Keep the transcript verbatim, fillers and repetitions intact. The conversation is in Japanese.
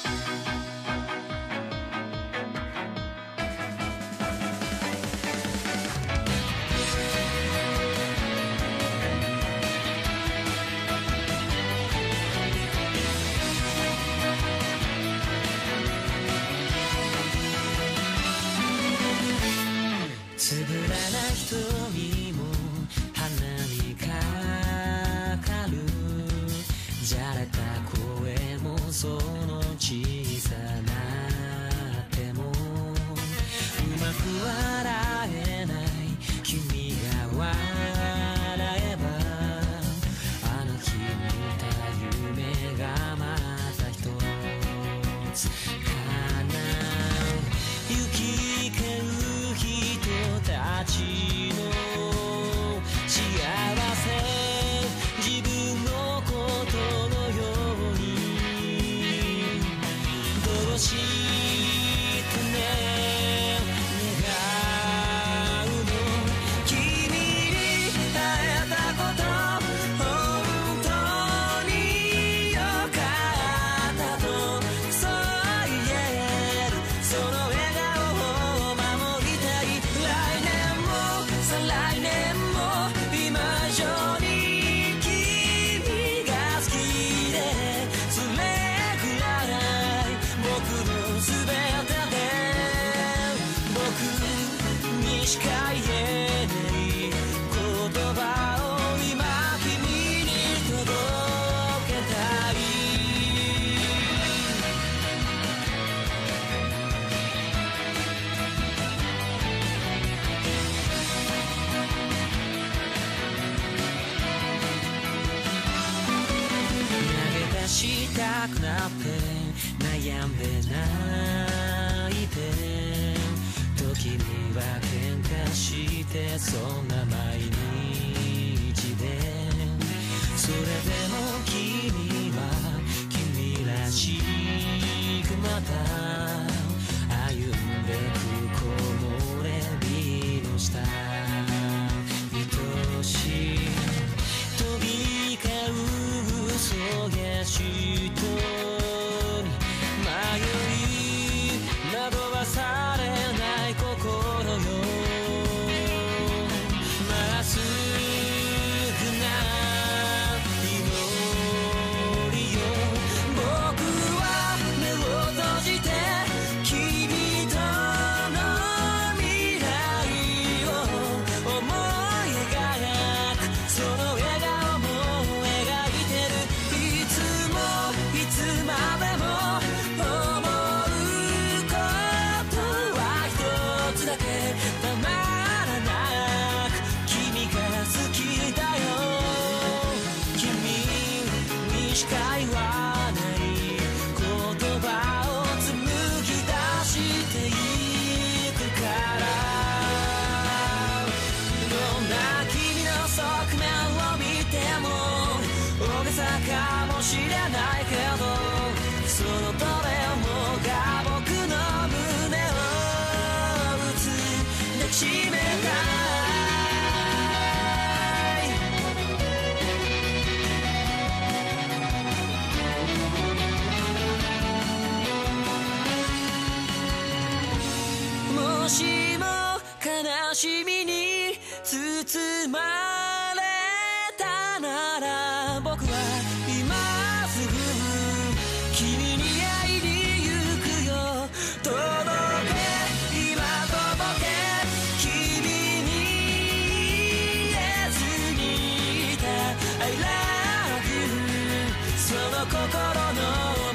つぶらな瞳も鼻にかかる、じゃれた声もその小さな手もうまく笑えない君が笑えば、あの日見た夢がまた一つ叶う。行き交う人たちの幸せ、自分のことのようにどうしてね願うの。君に会えたこと本当によかったとそう言える、その笑顔を守りたい。来年も再来年も今以上に君が好きで、それくらい僕の全てで、僕にしか言えない言葉を今君に届けたい。投げ出したくなって悩んで泣いて、時には喧嘩してそんな毎日で、それでも君は君らしくまた歩んでく木漏れ日の下、愛しい飛び交う嘘や嫉妬に迷い惑わされない心よ、まっすぐな祈りよ。僕は目を閉じて君との未来を思い描く、その笑顔も描いてる。いつもいつまでも思うことは一つだけ、たまらなく君が好きだよ。君にしか言わない言葉を紡ぎ出していくから、どんな君の側面を見ても大げさかもしれないけど、そのどれもが僕の胸を打つ抱きしめたい。もしも悲しみに包まれたなら、僕は今すぐ君に会いに行くよ。届け今届け、君に言えずにいた I love you、 その心の